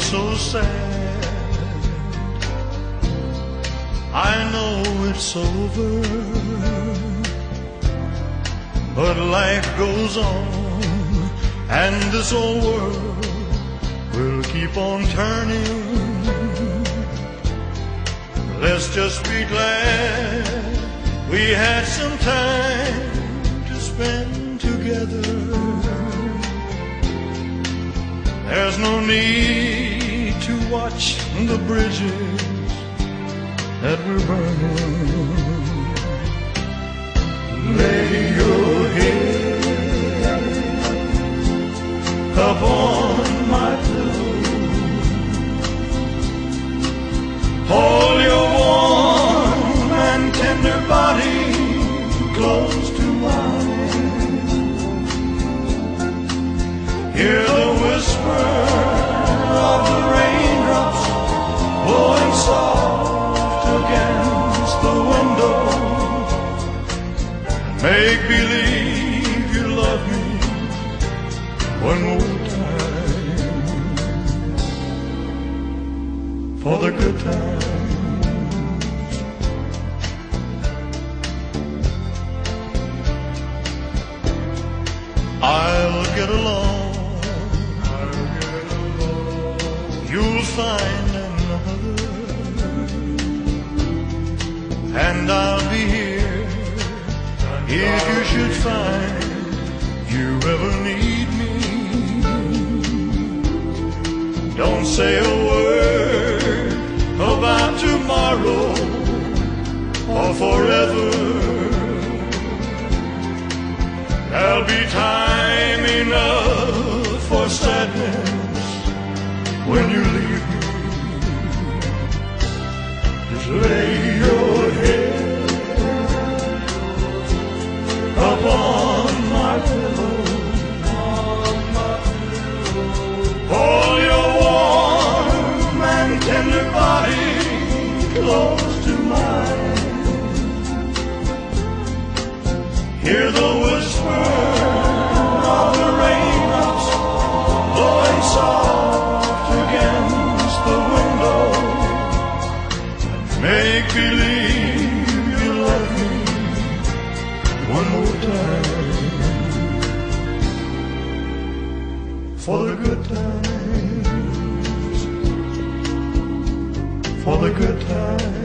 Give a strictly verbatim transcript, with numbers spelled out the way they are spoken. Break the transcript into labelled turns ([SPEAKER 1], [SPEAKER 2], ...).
[SPEAKER 1] so sad. I know it's over, but life goes on, and this old world will keep on turning. Let's just be glad we had some time to spend together. There's no need to watch the bridges that we're burning. Lay your head upon my pillow, hold your warm and tender body close to mine. Hear the whisper of the raindrops blowing soft against the window. Make believe you love me one more time, for the good times. I'll get along, you'll find another, and I'll be here if you should find you ever need me. Don't say a word about tomorrow or forever. There'll be time enough for sadness when you leave me. Just lay your head upon my pillow, hold your warm and tender body close to mine. Hear the whisper of the raindrops blowing soft against the window. Make believe you love me one more time, for the good times, for the good times.